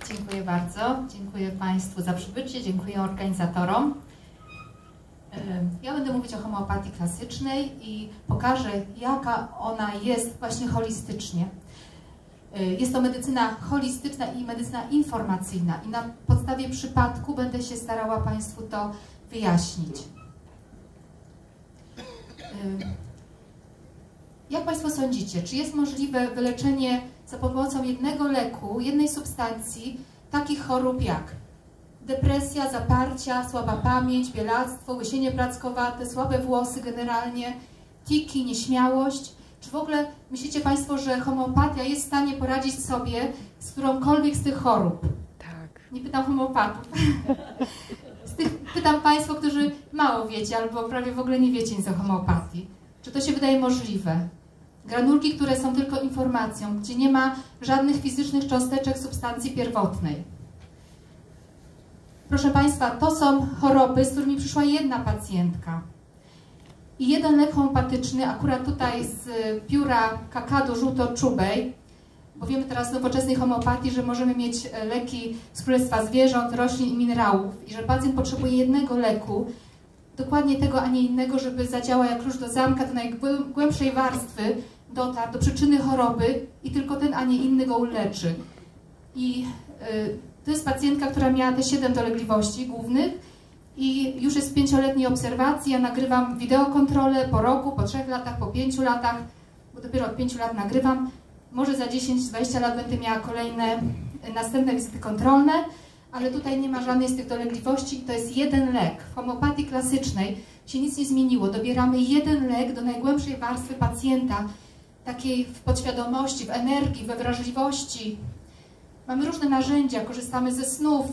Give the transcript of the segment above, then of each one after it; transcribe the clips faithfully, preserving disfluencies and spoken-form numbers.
Dziękuję bardzo. Dziękuję Państwu za przybycie, dziękuję organizatorom. Ja będę mówić o homeopatii klasycznej i pokażę, jaka ona jest właśnie holistycznie. Jest to medycyna holistyczna i medycyna informacyjna i na podstawie przypadku będę się starała Państwu to wyjaśnić. Jak Państwo sądzicie, czy jest możliwe wyleczenie za pomocą jednego leku, jednej substancji takich chorób jak depresja, zaparcia, słaba pamięć, bielactwo, łysienie plackowate, słabe włosy generalnie, tiki, nieśmiałość? Czy w ogóle myślicie Państwo, że homeopatia jest w stanie poradzić sobie z którąkolwiek z tych chorób? Tak. Nie pytam homeopatów. Z tych pytam Państwo, którzy mało wiecie albo prawie w ogóle nie wiecie nic o homeopatii. Czy to się wydaje możliwe? Granulki, które są tylko informacją, gdzie nie ma żadnych fizycznych cząsteczek substancji pierwotnej. Proszę Państwa, to są choroby, z którymi przyszła jedna pacjentka. I jeden lek homeopatyczny, akurat tutaj z pióra kakadu żółto-czubej, bo wiemy teraz w nowoczesnej homeopatii, że możemy mieć leki z królestwa zwierząt, roślin i minerałów i że pacjent potrzebuje jednego leku, dokładnie tego, a nie innego, żeby zadziałał jak klucz do zamka, do najgłębszej warstwy dotarł do przyczyny choroby i tylko ten, a nie inny go uleczy. I yy, to jest pacjentka, która miała te siedem dolegliwości głównych i już jest w pięcioletniej obserwacji. Ja nagrywam wideokontrolę po roku, po trzech latach, po pięciu latach, bo dopiero od pięciu lat nagrywam. Może za dziesięć dwadzieścia lat będę miała kolejne, następne wizyty kontrolne, ale tutaj nie ma żadnej z tych dolegliwości i to jest jeden lek. W homeopatii klasycznej się nic nie zmieniło. Dobieramy jeden lek do najgłębszej warstwy pacjenta, takiej w podświadomości, w energii, we wrażliwości. Mamy różne narzędzia, korzystamy ze snów.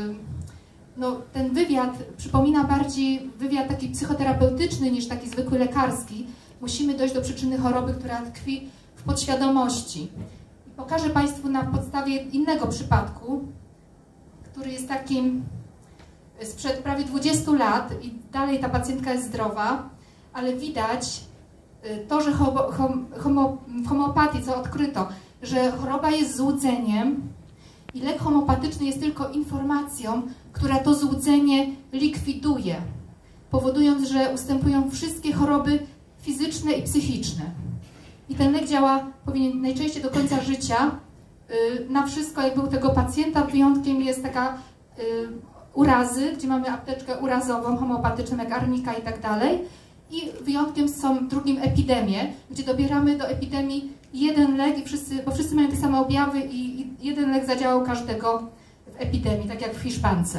No, ten wywiad przypomina bardziej wywiad taki psychoterapeutyczny niż taki zwykły lekarski. Musimy dojść do przyczyny choroby, która tkwi w podświadomości. I pokażę Państwu na podstawie innego przypadku, który jest takim sprzed prawie dwudziestu lat i dalej ta pacjentka jest zdrowa, ale widać to, że homo, homo, w homeopatii, co odkryto, że choroba jest złudzeniem i lek homeopatyczny jest tylko informacją, która to złudzenie likwiduje, powodując, że ustępują wszystkie choroby fizyczne i psychiczne. I ten lek działa, powinien najczęściej do końca życia, na wszystko, jakby u tego pacjenta. Wyjątkiem jest taka y, urazy, gdzie mamy apteczkę urazową, homeopatyczną, jak arnika i tak dalej. I wyjątkiem są drugim epidemie, gdzie dobieramy do epidemii jeden lek, i wszyscy, bo wszyscy mają te same objawy i, i jeden lek zadziałał każdego w epidemii, tak jak w Hiszpance.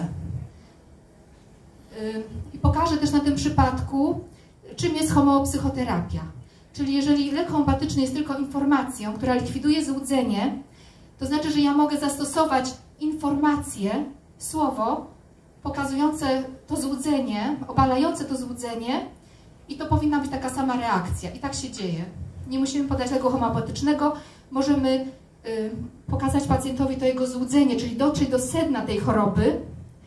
Y, I pokażę też na tym przypadku, czym jest homeopsychoterapia. Czyli jeżeli lek homeopatyczny jest tylko informacją, która likwiduje złudzenie, to znaczy, że ja mogę zastosować informację, słowo pokazujące to złudzenie, obalające to złudzenie i to powinna być taka sama reakcja. I tak się dzieje. Nie musimy podać leku homeopatycznego, możemy y, pokazać pacjentowi to jego złudzenie, czyli dotrzeć do sedna tej choroby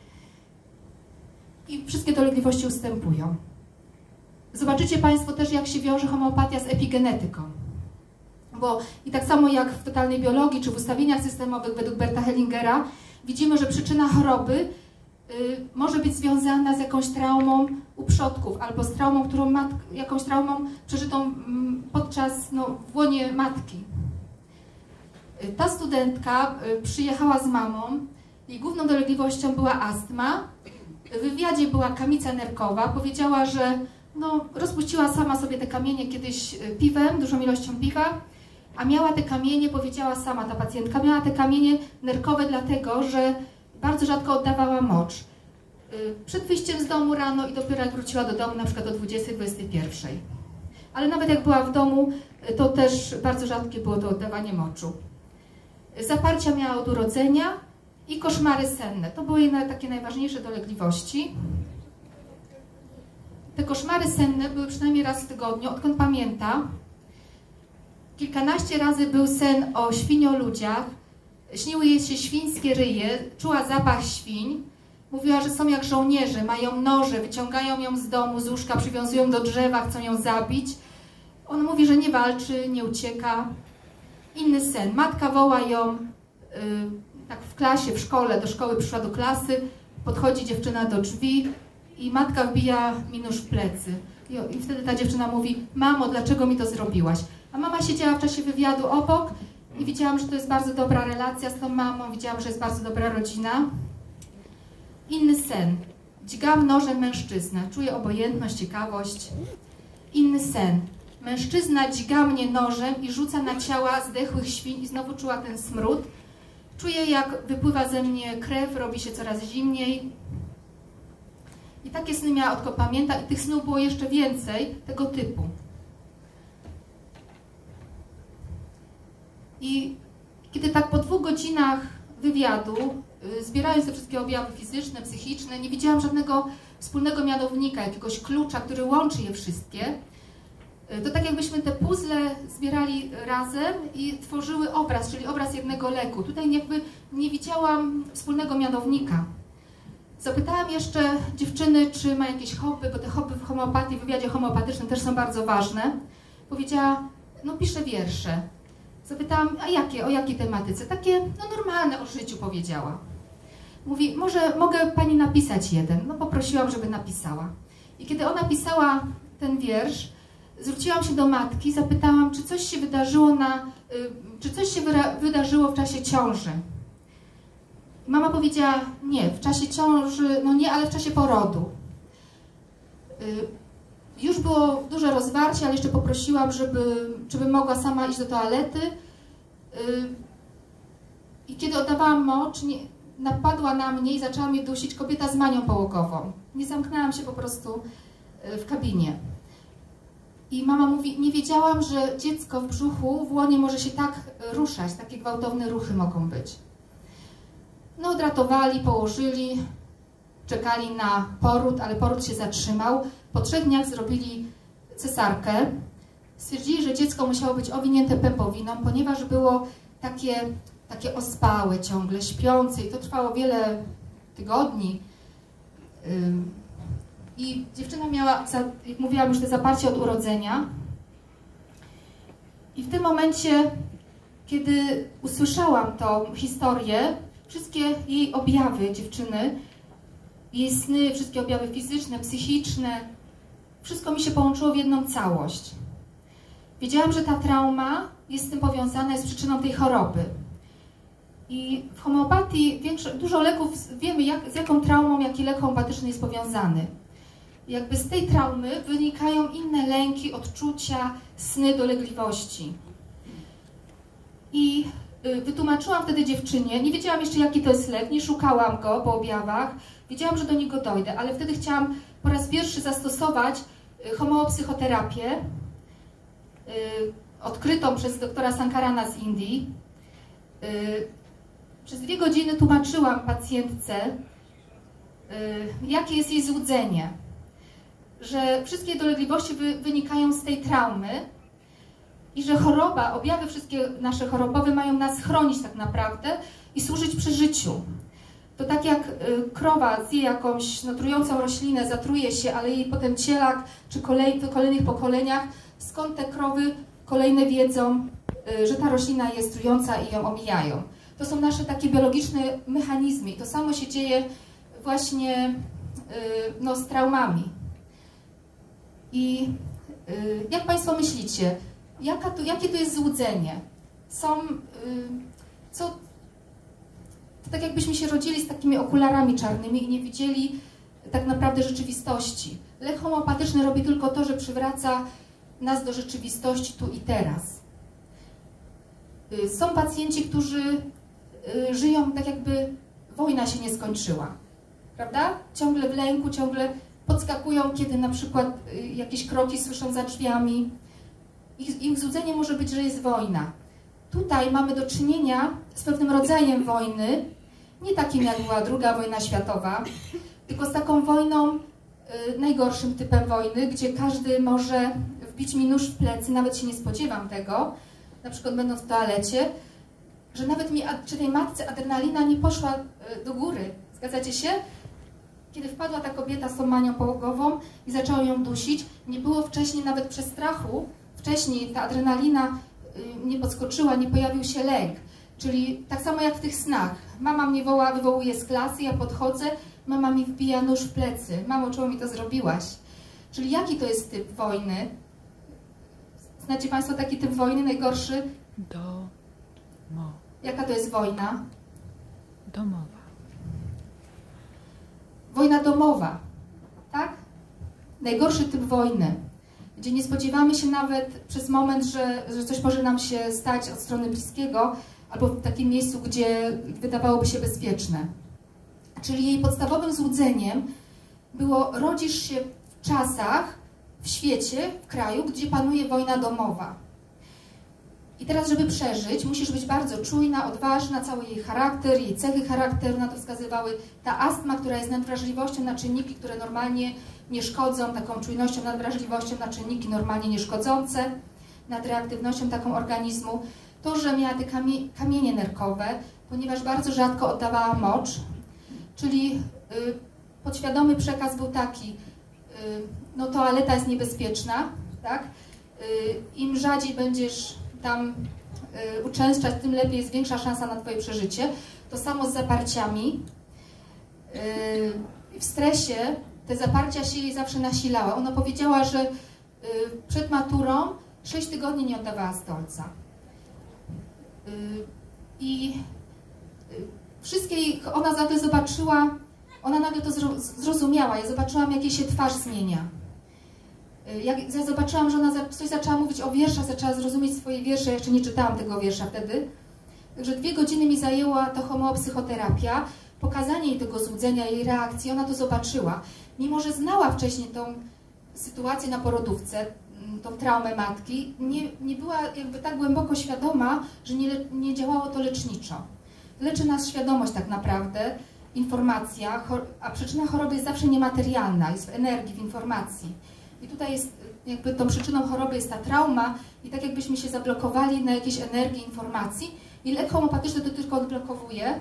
i wszystkie dolegliwości ustępują. Zobaczycie Państwo też, jak się wiąże homeopatia z epigenetyką. Bo i tak samo jak w totalnej biologii czy w ustawieniach systemowych według Berta Hellingera widzimy, że przyczyna choroby y, może być związana z jakąś traumą u przodków albo z traumą, którą mat, jakąś traumą przeżytą mm, podczas no, w łonie matki. Y, ta studentka y, przyjechała z mamą, jej główną dolegliwością była astma, w wywiadzie była kamica nerkowa, powiedziała, że no, rozpuściła sama sobie te kamienie kiedyś piwem, dużą ilością piwa, a miała te kamienie, powiedziała sama ta pacjentka, miała te kamienie nerkowe dlatego, że bardzo rzadko oddawała mocz. Przed wyjściem z domu rano i dopiero jak wróciła do domu, na przykład o dwudziestej, dwudziestej pierwszej. Ale nawet jak była w domu, to też bardzo rzadkie było to oddawanie moczu. Zaparcia miała od urodzenia i koszmary senne. To były jej takie najważniejsze dolegliwości. Te koszmary senne były przynajmniej raz w tygodniu, odkąd pamięta. Kilkanaście razy był sen o świnioludziach, śniły jej się świńskie ryje, czuła zapach świń, mówiła, że są jak żołnierze, mają noże, wyciągają ją z domu, z łóżka, przywiązują do drzewa, chcą ją zabić. On mówi, że nie walczy, nie ucieka. Inny sen, matka woła ją, yy, tak w klasie, w szkole, do szkoły przyszła do klasy, podchodzi dziewczyna do drzwi i matka wbija mi nóż w plecy. I, i wtedy ta dziewczyna mówi: mamo, dlaczego mi to zrobiłaś? A mama siedziała w czasie wywiadu obok i widziałam, że to jest bardzo dobra relacja z tą mamą, widziałam, że jest bardzo dobra rodzina. Inny sen. Dźgam nożem mężczyznę, czuję obojętność, ciekawość. Inny sen. Mężczyzna dźga mnie nożem i rzuca na ciała zdechłych świń i znowu czuła ten smród. Czuję, jak wypływa ze mnie krew, robi się coraz zimniej. I takie sny miała, odkąd pamięta, i tych snów było jeszcze więcej tego typu. I kiedy tak po dwóch godzinach wywiadu, yy, zbierając te wszystkie objawy fizyczne, psychiczne, nie widziałam żadnego wspólnego mianownika, jakiegoś klucza, który łączy je wszystkie. Yy, to tak jakbyśmy te puzzle zbierali razem i tworzyły obraz, czyli obraz jednego leku. Tutaj jakby nie widziałam wspólnego mianownika. Zapytałam jeszcze dziewczyny, czy ma jakieś hobby, bo te hobby w homeopatii, w wywiadzie homeopatycznym też są bardzo ważne. Powiedziała: no piszę wiersze. Zapytałam: a jakie, o jakiej tematyce? Takie, no normalne, o życiu, powiedziała. Mówi: może mogę pani napisać jeden? No poprosiłam, żeby napisała. I kiedy ona pisała ten wiersz, zwróciłam się do matki, zapytałam, czy coś się wydarzyło na, czy coś się wydarzyło w czasie ciąży. Mama powiedziała: nie, w czasie ciąży, no nie, ale w czasie porodu. Już było duże rozwarcie, ale jeszcze poprosiłam, żeby, żeby mogła sama iść do toalety. I kiedy oddawałam mocz, nie, napadła na mnie i zaczęła mnie dusić kobieta z manią połogową. Nie zamknęłam się po prostu w kabinie. I mama mówi: nie wiedziałam, że dziecko w brzuchu, w łonie może się tak ruszać, takie gwałtowne ruchy mogą być. No odratowali, położyli, czekali na poród, ale poród się zatrzymał. Po trzech dniach zrobili cesarkę. Stwierdzili, że dziecko musiało być owinięte pępowiną, ponieważ było takie, takie ospałe ciągle, śpiące, i to trwało wiele tygodni. I dziewczyna miała, jak mówiłam, już te zaparcie od urodzenia. I w tym momencie, kiedy usłyszałam tą historię, wszystkie jej objawy dziewczyny, jej sny, wszystkie objawy fizyczne, psychiczne, wszystko mi się połączyło w jedną całość. Wiedziałam, że ta trauma jest z tym powiązana, jest przyczyną tej choroby. I w homeopatii większo, dużo leków, wiemy, jak, z jaką traumą, jaki lek homeopatyczny jest powiązany. Jakby z tej traumy wynikają inne lęki, odczucia, sny, dolegliwości. I wytłumaczyłam wtedy dziewczynie, nie wiedziałam jeszcze, jaki to jest lek, nie szukałam go po objawach, wiedziałam, że do niego dojdę, ale wtedy chciałam po raz pierwszy zastosować homeopsychoterapię odkrytą przez doktora Sankarana z Indii. Przez dwie godziny tłumaczyłam pacjentce, jakie jest jej złudzenie, że wszystkie dolegliwości wynikają z tej traumy i że choroba, objawy wszystkie nasze chorobowe mają nas chronić tak naprawdę i służyć przy życiu. To tak jak krowa zje jakąś no, trującą roślinę, zatruje się, ale jej potem cielak czy kolej, w kolejnych pokoleniach, skąd te krowy kolejne wiedzą, że ta roślina jest trująca i ją omijają. To są nasze takie biologiczne mechanizmy i to samo się dzieje właśnie no, z traumami. I jak Państwo myślicie, jaka to, jakie to jest złudzenie? Są, co, to tak jakbyśmy się rodzili z takimi okularami czarnymi i nie widzieli tak naprawdę rzeczywistości. Lek homeopatyczny robi tylko to, że przywraca nas do rzeczywistości tu i teraz. Są pacjenci, którzy żyją tak jakby wojna się nie skończyła, prawda? Ciągle w lęku, ciągle podskakują, kiedy na przykład jakieś kroki słyszą za drzwiami. Ich, ich złudzenie może być, że jest wojna. Tutaj mamy do czynienia z pewnym rodzajem wojny, nie takim jak była druga wojna światowa, tylko z taką wojną, y, najgorszym typem wojny, gdzie każdy może wbić mi nóż w plecy, nawet się nie spodziewam tego, na przykład będąc w toalecie, że nawet mi, czy tej matce adrenalina nie poszła y, do góry. Zgadzacie się? Kiedy wpadła ta kobieta z tą manią połogową i zaczęła ją dusić, nie było wcześniej nawet przestrachu, wcześniej ta adrenalina y, nie podskoczyła, nie pojawił się lęk. Czyli tak samo jak w tych snach. Mama mnie woła, wywołuje z klasy, ja podchodzę, mama mi wbija nóż w plecy. Mamo, czemu mi to zrobiłaś? Czyli jaki to jest typ wojny? Znacie Państwo taki typ wojny najgorszy? Domowa. Jaka to jest wojna? Domowa. Wojna domowa, tak? Najgorszy typ wojny, gdzie nie spodziewamy się nawet przez moment, że, że coś może nam się stać od strony bliskiego, albo w takim miejscu, gdzie wydawałoby się bezpieczne. Czyli jej podstawowym złudzeniem było: rodzisz się w czasach, w świecie, w kraju, gdzie panuje wojna domowa. I teraz, żeby przeżyć, musisz być bardzo czujna, odważna, cały jej charakter, jej cechy charakteru na to wskazywały. Ta astma, która jest nadwrażliwością na czynniki, które normalnie nie szkodzą, taką czujnością, nadwrażliwością na czynniki normalnie nieszkodzące, nadreaktywnością taką organizmu. To, że miała te kamie kamienie nerkowe, ponieważ bardzo rzadko oddawała mocz, czyli y, podświadomy przekaz był taki: y, no toaleta jest niebezpieczna, tak? Y, im rzadziej będziesz tam y, uczęszczać, tym lepiej, jest większa szansa na Twoje przeżycie. To samo z zaparciami. Y, w stresie te zaparcia się jej zawsze nasilały. Ona powiedziała, że y, przed maturą sześć tygodni nie oddawała stolca. Y, I y, wszystkie, ona nagle zobaczyła, ona nagle to zrozumiała. Ja zobaczyłam, jak jej się twarz zmienia. Jak ja zobaczyłam, że ona coś zaczęła mówić o wierszach, zaczęła zrozumieć swoje wiersze, ja jeszcze nie czytałam tego wiersza wtedy. Także dwie godziny mi zajęła to homeopsychoterapia, pokazanie jej tego złudzenia, jej reakcji, ona to zobaczyła. Mimo że znała wcześniej tą sytuację na porodówce, tą traumę matki, nie, nie była jakby tak głęboko świadoma, że nie, nie działało to leczniczo. Leczy nas świadomość tak naprawdę, informacja, a przyczyna choroby jest zawsze niematerialna, jest w energii, w informacji. I tutaj jest, jakby tą przyczyną choroby jest ta trauma i tak jakbyśmy się zablokowali na jakiejś energii informacji i lek homeopatyczny to tylko odblokowuje.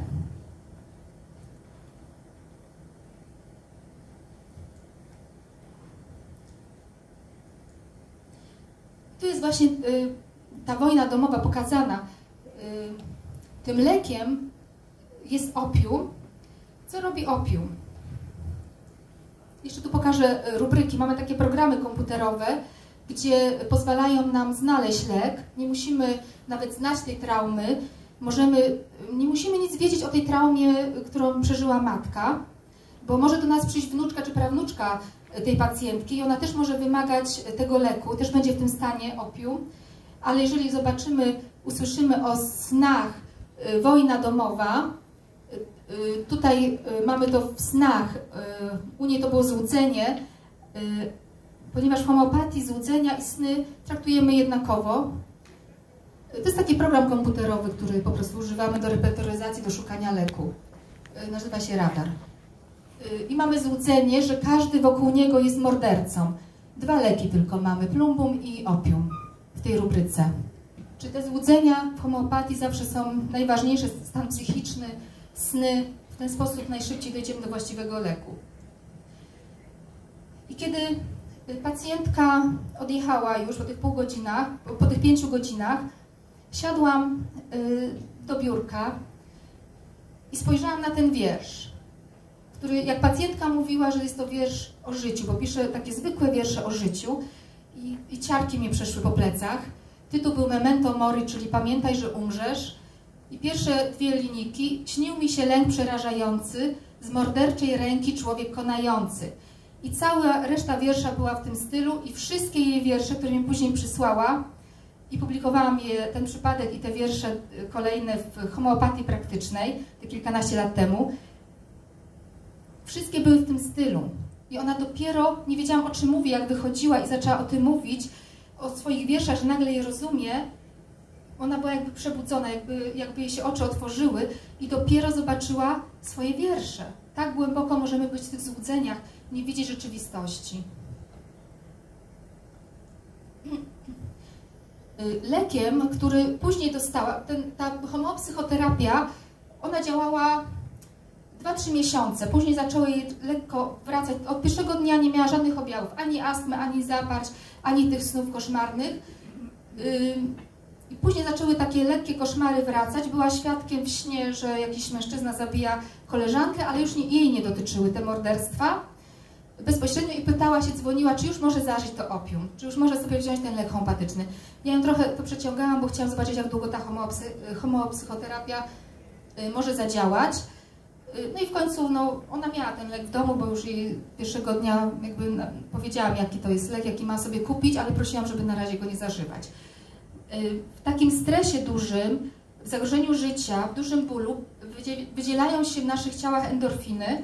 Tu jest właśnie y, ta wojna domowa pokazana. Y, tym lekiem jest opium. Co robi opium? Jeszcze tu pokażę rubryki. Mamy takie programy komputerowe, gdzie pozwalają nam znaleźć lek. Nie musimy nawet znać tej traumy. Możemy, nie musimy nic wiedzieć o tej traumie, którą przeżyła matka, bo może do nas przyjść wnuczka czy prawnuczka tej pacjentki i ona też może wymagać tego leku, też będzie w tym stanie opium. Ale jeżeli zobaczymy, usłyszymy o snach, wojna domowa, tutaj mamy to w snach, u niej to było złudzenie, ponieważ w homeopatii złudzenia i sny traktujemy jednakowo. To jest taki program komputerowy, który po prostu używamy do repertoryzacji, do szukania leku. Nazywa się radar. I mamy złudzenie, że każdy wokół niego jest mordercą. Dwa leki tylko mamy, plumbum i opium w tej rubryce. Czy te złudzenia w homeopatii zawsze są najważniejsze, stan psychiczny, sny, w ten sposób najszybciej dojdziemy do właściwego leku. I kiedy pacjentka odjechała już po tych pół godzinach, po tych pięciu godzinach, siadłam do biurka i spojrzałam na ten wiersz, który, jak pacjentka mówiła, że jest to wiersz o życiu, bo pisze takie zwykłe wiersze o życiu i, i ciarki mnie przeszły po plecach. Tytuł był Memento Mori, czyli pamiętaj, że umrzesz. I pierwsze dwie linijki: śnił mi się lęk przerażający, z morderczej ręki człowiek konający. I cała reszta wiersza była w tym stylu i wszystkie jej wiersze, które mi później przysłała, i publikowałam je, ten przypadek i te wiersze kolejne w homeopatii praktycznej, te kilkanaście lat temu, wszystkie były w tym stylu. I ona dopiero, nie wiedziałam, o czym mówi, jak wychodziła i zaczęła o tym mówić, o swoich wierszach, że nagle je rozumie. Ona była jakby przebudzona, jakby, jakby jej się oczy otworzyły i dopiero zobaczyła swoje wiersze. Tak głęboko możemy być w tych złudzeniach, nie widzieć rzeczywistości. Lekiem, który później dostała, ten, ta homeopsychoterapia, ona działała dwa trzy miesiące. Później zaczęło jej lekko wracać. Od pierwszego dnia nie miała żadnych objawów, ani astmy, ani zaparć, ani tych snów koszmarnych. I później zaczęły takie lekkie koszmary wracać. Była świadkiem w śnie, że jakiś mężczyzna zabija koleżankę, ale już nie, jej nie dotyczyły te morderstwa bezpośrednio i pytała się, dzwoniła, czy już może zażyć to opium, czy już może sobie wziąć ten lek homeopatyczny. Ja ją trochę to przeciągałam, bo chciałam zobaczyć, jak długo ta homeopsy, homeopsychoterapia y, może zadziałać. Y, no i w końcu no, ona miała ten lek w domu, bo już jej pierwszego dnia jakby na, powiedziałam, jaki to jest lek, jaki ma sobie kupić, ale prosiłam, żeby na razie go nie zażywać. Y, w takim stresie dużym, w zagrożeniu życia, w dużym bólu wydzielają się w naszych ciałach endorfiny.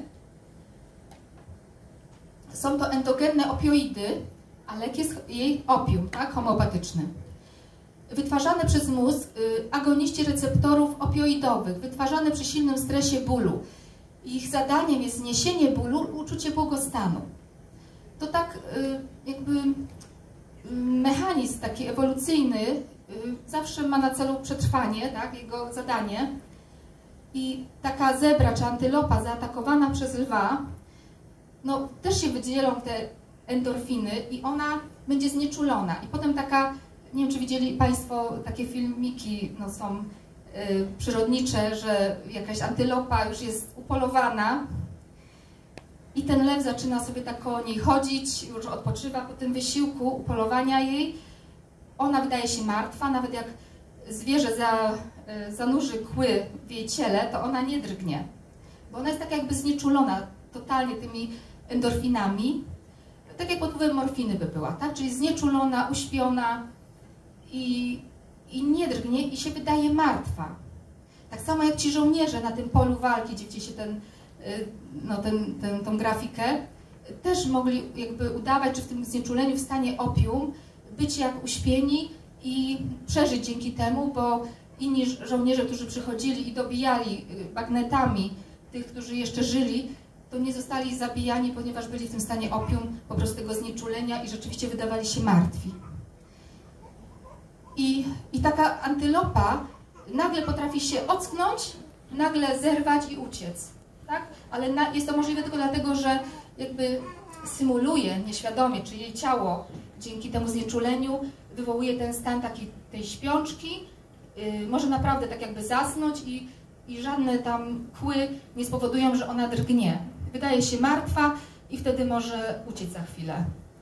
Są to endogenne opioidy, a lek jest jej opium, tak, homeopatyczny. Wytwarzane przez mózg y, agoniści receptorów opioidowych, wytwarzane przy silnym stresie bólu. Ich zadaniem jest zniesienie bólu, uczucie błogostanu. To tak y, jakby y, mechanizm taki ewolucyjny y, zawsze ma na celu przetrwanie, tak, jego zadanie. I taka zebra czy antylopa zaatakowana przez lwa, no też się wydzielą te endorfiny i ona będzie znieczulona. I potem taka, nie wiem, czy widzieli Państwo takie filmiki, no są y, przyrodnicze, że jakaś antylopa już jest upolowana i ten lew zaczyna sobie tak koło niej chodzić, już odpoczywa po tym wysiłku upolowania jej. Ona wydaje się martwa, nawet jak zwierzę za, y, zanurzy kły w jej ciele, to ona nie drgnie, bo ona jest tak jakby znieczulona totalnie tymi endorfinami, tak jak pod wpływem morfiny by była, tak? Czyli znieczulona, uśpiona i, i nie drgnie i się wydaje martwa. Tak samo jak ci żołnierze na tym polu walki, gdzie widzicie ten, no ten, ten, tą grafikę, też mogli jakby udawać, że w tym znieczuleniu w stanie opium być jak uśpieni i przeżyć dzięki temu, bo inni żołnierze, którzy przychodzili i dobijali bagnetami tych, którzy jeszcze żyli, to nie zostali zabijani, ponieważ byli w tym stanie opium, po prostu tego znieczulenia i rzeczywiście wydawali się martwi. I, i taka antylopa nagle potrafi się ocknąć, nagle zerwać i uciec, tak? Ale na, jest to możliwe tylko dlatego, że jakby symuluje nieświadomie, czy jej ciało dzięki temu znieczuleniu wywołuje ten stan takiej tej śpiączki, yy, może naprawdę tak jakby zasnąć i, i żadne tam kły nie spowodują, że ona drgnie. Wydaje się martwa i wtedy może uciec za chwilę.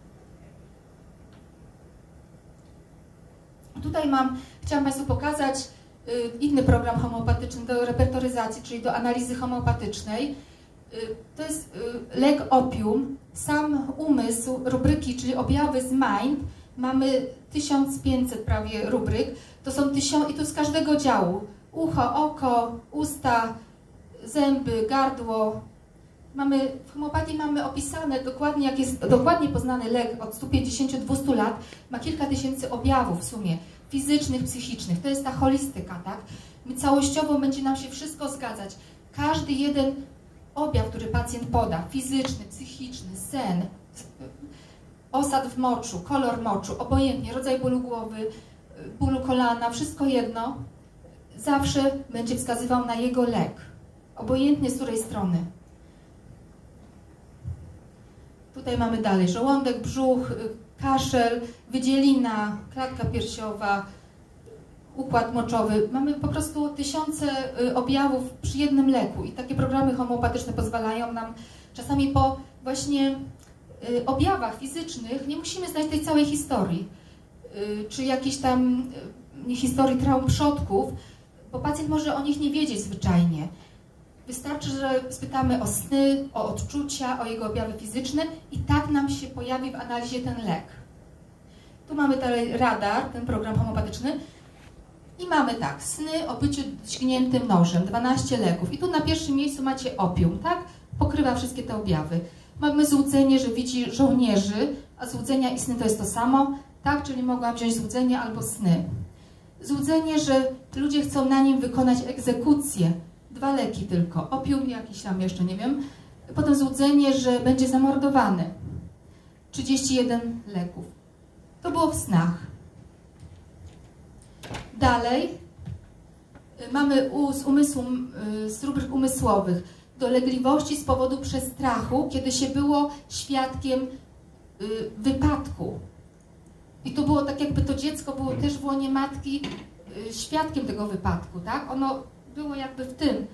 Tutaj mam, chciałam Państwu pokazać y, inny program homeopatyczny do repertoryzacji, czyli do analizy homeopatycznej. Y, to jest y, lek opium, sam umysł, rubryki, czyli objawy z Mind. Mamy tysiąc pięćset prawie rubryk. To są tysiąc, i to z każdego działu. Ucho, oko, usta, zęby, gardło. Mamy, w homeopatii mamy opisane dokładnie, jak jest dokładnie poznany lek od stu pięćdziesięciu do dwustu lat, ma kilka tysięcy objawów w sumie, fizycznych, psychicznych. To jest ta holistyka, tak? My całościowo będzie nam się wszystko zgadzać. Każdy jeden objaw, który pacjent poda, fizyczny, psychiczny, sen, osad w moczu, kolor moczu, obojętnie, rodzaj bólu głowy, bólu kolana, wszystko jedno, zawsze będzie wskazywał na jego lek, obojętnie z której strony. Tutaj mamy dalej żołądek, brzuch, kaszel, wydzielina, klatka piersiowa, układ moczowy. Mamy po prostu tysiące objawów przy jednym leku i takie programy homeopatyczne pozwalają nam czasami po właśnie objawach fizycznych, nie musimy znać tej całej historii, czy jakiejś tam historii traum przodków, bo pacjent może o nich nie wiedzieć zwyczajnie. Wystarczy, że spytamy o sny, o odczucia, o jego objawy fizyczne i tak nam się pojawi w analizie ten lek. Tu mamy dalej radar, ten program homeopatyczny i mamy tak, sny o byciu dźgniętym nożem, dwanaście leków i tu na pierwszym miejscu macie opium, tak? Pokrywa wszystkie te objawy. Mamy złudzenie, że widzi żołnierzy, a złudzenia i sny to jest to samo, tak? Czyli mogłam wziąć złudzenie albo sny. Złudzenie, że ludzie chcą na nim wykonać egzekucję. Dwa leki tylko, opium jakiś tam jeszcze, nie wiem. Potem złudzenie, że będzie zamordowany. trzydzieści jeden leków. To było w snach. Dalej mamy z umysłu, z rubryk umysłowych dolegliwości z powodu przestrachu, kiedy się było świadkiem wypadku. I to było tak, jakby to dziecko było też w łonie matki świadkiem tego wypadku, tak? Ono było jakby w tym.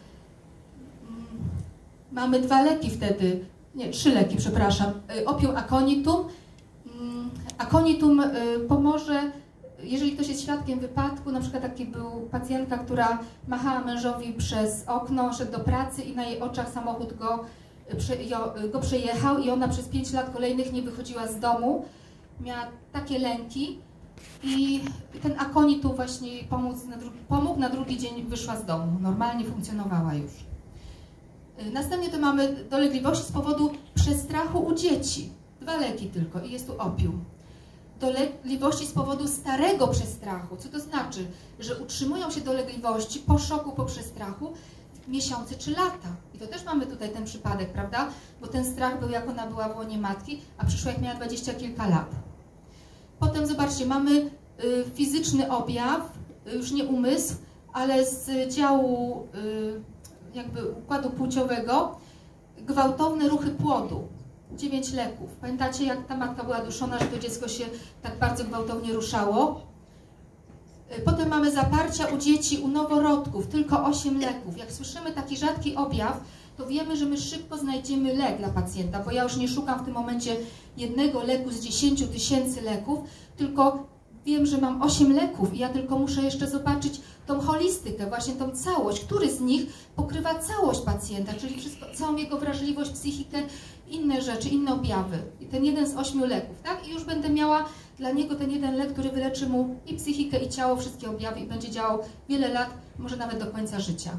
Mamy dwa leki wtedy, nie, trzy leki, przepraszam. Opium aconitum. Aconitum pomoże, jeżeli ktoś jest świadkiem wypadku, na przykład taki był pacjentka, która machała mężowi przez okno, szedł do pracy i na jej oczach samochód go, go przejechał i ona przez pięć lat kolejnych nie wychodziła z domu. Miała takie lęki i ten aconitum właśnie jej pomógł na, drugi, pomógł, na drugi dzień wyszła z domu, normalnie funkcjonowała już. Następnie to mamy dolegliwości z powodu przestrachu u dzieci. Dwa leki tylko i jest tu opium. Dolegliwości z powodu starego przestrachu. Co to znaczy? Że utrzymują się dolegliwości po szoku, po przestrachu miesiące czy lata. I to też mamy tutaj ten przypadek, prawda? Bo ten strach był, jak ona była w łonie matki, a przyszła, jak miała dwadzieścia kilka lat. Potem zobaczcie, mamy y, fizyczny objaw, y, już nie umysł, ale z działu y, jakby układu płciowego, gwałtowne ruchy płodu. Dziewięć leków. Pamiętacie, jak ta matka była duszona, że to dziecko się tak bardzo gwałtownie ruszało? Potem mamy zaparcia u dzieci, u noworodków, tylko osiem leków. Jak słyszymy taki rzadki objaw, to wiemy, że my szybko znajdziemy lek dla pacjenta, bo ja już nie szukam w tym momencie jednego leku z dziesięciu tysięcy leków, tylko wiem, że mam osiem leków i ja tylko muszę jeszcze zobaczyć tą holistykę, właśnie tą całość, który z nich pokrywa całość pacjenta, czyli wszystko, całą jego wrażliwość, psychikę, inne rzeczy, inne objawy. I ten jeden z ośmiu leków, tak? I już będę miała dla niego ten jeden lek, który wyleczy mu i psychikę, i ciało, wszystkie objawy i będzie działał wiele lat, może nawet do końca życia.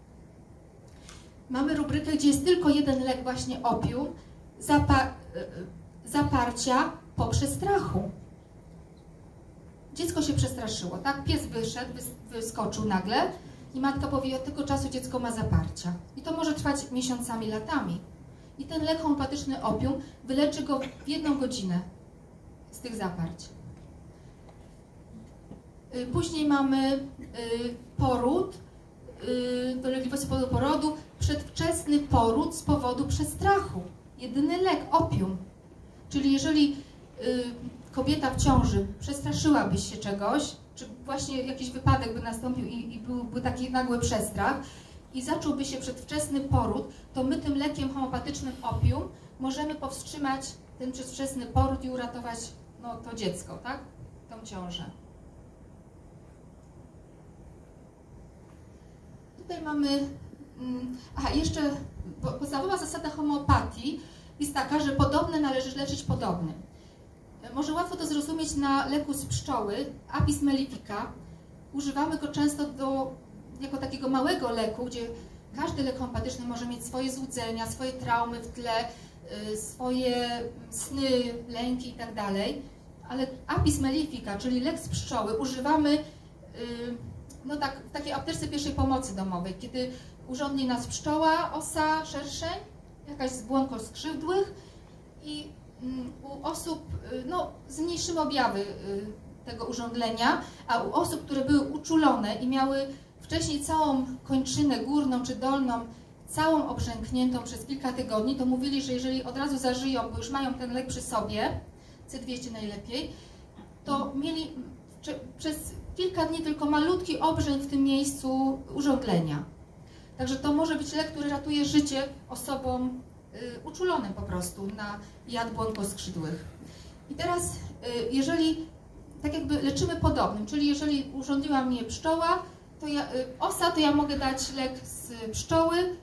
Mamy rubrykę, gdzie jest tylko jeden lek, właśnie opium, zapa zaparcia po przestrachu. Dziecko się przestraszyło, tak? Pies wyszedł, wyskoczył nagle i matka powie, od tego czasu dziecko ma zaparcia. I to może trwać miesiącami, latami. I ten lek homeopatyczny opium wyleczy go w jedną godzinę z tych zaparć. Później mamy poród, dolegliwość z powodu porodu, przedwczesny poród z powodu przestrachu. Jedyny lek, opium. Czyli jeżeli kobieta w ciąży przestraszyłaby się czegoś, czy właśnie jakiś wypadek by nastąpił i, i byłby taki nagły przestrach i zacząłby się przedwczesny poród, to my tym lekiem homeopatycznym opium możemy powstrzymać ten przedwczesny poród i uratować no, to dziecko, tak? Tą ciążę. Tutaj mamy, aha, jeszcze podstawowa zasada homeopatii jest taka, że podobne należy leczyć podobnym. Może łatwo to zrozumieć na leku z pszczoły, Apis mellifica. Używamy go często do, jako takiego małego leku, gdzie każdy lek homeopatyczny może mieć swoje złudzenia, swoje traumy w tle, swoje sny, lęki itd. Ale Apis mellifica, czyli lek z pszczoły, używamy no tak, w takiej apteczce pierwszej pomocy domowej, kiedy urządzi nas pszczoła, osa, szerszeń, jakaś z błonkoskrzydłych i u osób, no zmniejszymy objawy tego urządlenia, a u osób, które były uczulone i miały wcześniej całą kończynę górną czy dolną, całą obrzękniętą przez kilka tygodni, to mówili, że jeżeli od razu zażyją, bo już mają ten lek przy sobie, C dwieście najlepiej, to mieli przez kilka dni tylko malutki obrzęk w tym miejscu urządlenia. Także to może być lek, który ratuje życie osobom y, uczulonym po prostu na jad błonkoskrzydłych. I teraz, y, jeżeli tak jakby leczymy podobnym, czyli jeżeli urządziła mnie pszczoła, to ja, y, osa, to ja mogę dać lek z pszczoły y,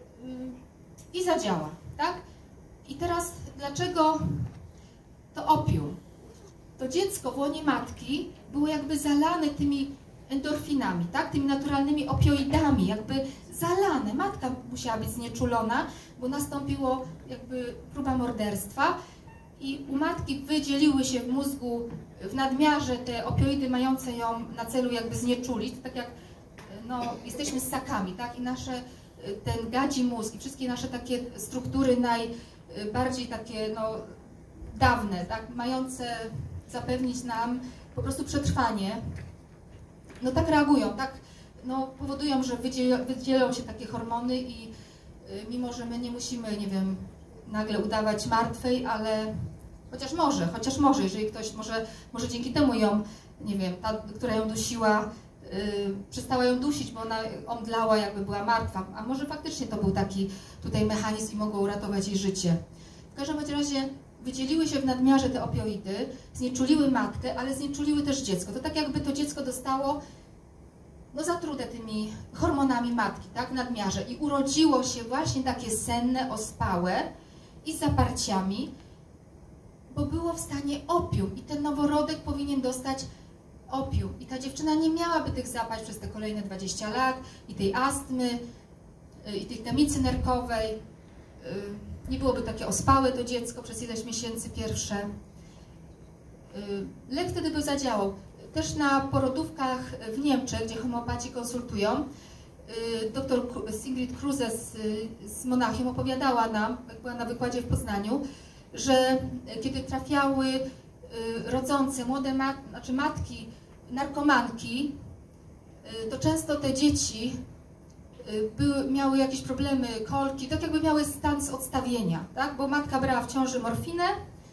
i zadziała, tak? I teraz dlaczego to opium? To dziecko w łonie matki było jakby zalane tymi endorfinami, tak? Tymi naturalnymi opioidami, jakby zalane. Matka musiała być znieczulona, bo nastąpiło jakby próba morderstwa i u matki wydzieliły się w mózgu w nadmiarze te opioidy mające ją na celu jakby znieczulić, tak jak no, jesteśmy ssakami, tak? I nasze, ten gadzi mózg i wszystkie nasze takie struktury najbardziej takie no, dawne, tak? Mające zapewnić nam po prostu przetrwanie, no tak reagują, tak no, powodują, że wydzielą, wydzielą się takie hormony i y, mimo, że my nie musimy, nie wiem, nagle udawać martwej, ale chociaż może, chociaż może, jeżeli ktoś może, może dzięki temu ją, nie wiem, ta, która ją dusiła, przestała ją dusić, bo ona omdlała, jakby była martwa. A może faktycznie to był taki tutaj mechanizm i mogło uratować jej życie. W każdym razie wydzieliły się w nadmiarze te opioidy, znieczuliły matkę, ale znieczuliły też dziecko. To tak jakby to dziecko dostało no, zatrute tymi hormonami matki, tak, w nadmiarze. I urodziło się właśnie takie senne, ospałe i z zaparciami, bo było w stanie opium i ten noworodek powinien dostać opium. I ta dziewczyna nie miałaby tych zapaść przez te kolejne dwadzieścia lat i tej astmy, i tej temicy nerkowej. Nie byłoby takie ospałe to dziecko przez ileś miesięcy pierwsze. Lek wtedy by zadziałał. Też na porodówkach w Niemczech, gdzie homeopaci konsultują, doktor Sigrid Kruse z, z Monachium opowiadała nam, jak była na wykładzie w Poznaniu, że kiedy trafiały rodzące młode mat, znaczy matki, narkomanki, to często te dzieci były, miały jakieś problemy, kolki, tak jakby miały stan z odstawienia, tak? Bo matka brała w ciąży morfinę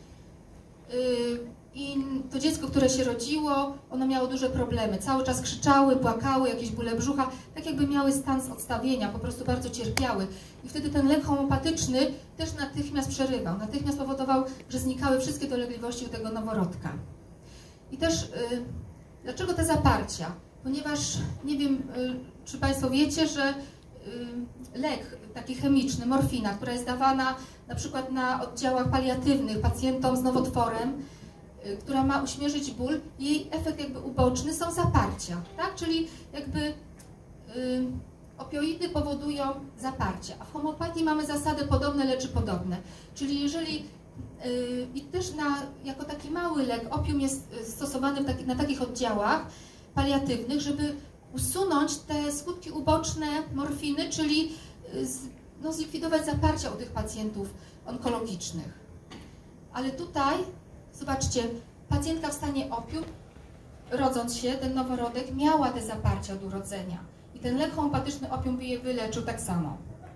i to dziecko, które się rodziło, ono miało duże problemy. Cały czas krzyczały, płakały, jakieś bóle brzucha, tak jakby miały stan z odstawienia, po prostu bardzo cierpiały. I wtedy ten lek homeopatyczny też natychmiast przerywał, natychmiast powodował, że znikały wszystkie dolegliwości u tego noworodka. I też, y, dlaczego te zaparcia? Ponieważ, nie wiem, y, czy Państwo wiecie, że y, lek taki chemiczny, morfina, która jest dawana na przykład na oddziałach paliatywnych pacjentom z nowotworem, która ma uśmierzyć ból, jej efekt jakby uboczny są zaparcia, tak? Czyli jakby y, opioidy powodują zaparcia, a w homeopatii mamy zasady podobne, leczy podobne. Czyli jeżeli y, i też na, jako taki mały lek opium jest stosowany w taki, na takich oddziałach paliatywnych, żeby usunąć te skutki uboczne morfiny, czyli y, z, no, zlikwidować zaparcia u tych pacjentów onkologicznych. Ale tutaj zobaczcie, pacjentka w stanie opium, rodząc się, ten noworodek, miała te zaparcia od urodzenia. I ten lek homeopatyczny opium by je wyleczył tak samo.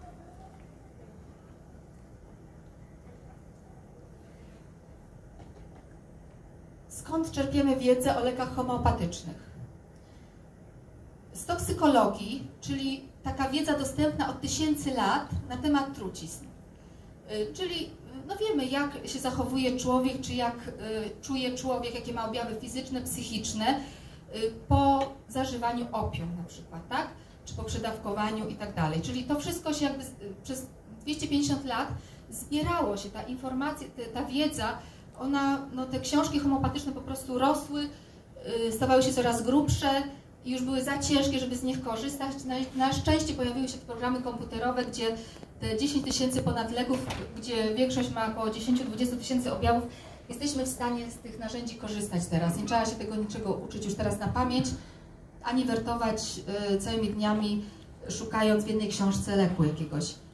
Skąd czerpiemy wiedzę o lekach homeopatycznych? Z toksykologii, czyli taka wiedza dostępna od tysięcy lat na temat trucizn. Czyli no wiemy, jak się zachowuje człowiek, czy jak y, czuje człowiek, jakie ma objawy fizyczne, psychiczne y, po zażywaniu opium na przykład, tak? Czy po przedawkowaniu i tak dalej. Czyli to wszystko się jakby y, przez dwieście pięćdziesiąt lat zbierało się, ta informacja, te, ta wiedza, ona, no te książki homeopatyczne po prostu rosły, y, stawały się coraz grubsze i już były za ciężkie, żeby z nich korzystać. Na, na szczęście pojawiły się programy komputerowe, gdzie te dziesięć tysięcy ponad leków, gdzie większość ma około dziesięć do dwudziestu tysięcy objawów, jesteśmy w stanie z tych narzędzi korzystać teraz. Nie trzeba się tego niczego uczyć już teraz na pamięć, ani wertować y, całymi dniami, szukając w jednej książce leku jakiegoś.